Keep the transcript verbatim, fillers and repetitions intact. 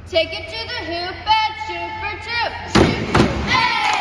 Take it to the hoop and shoot for two. Shoot, shoot, hey!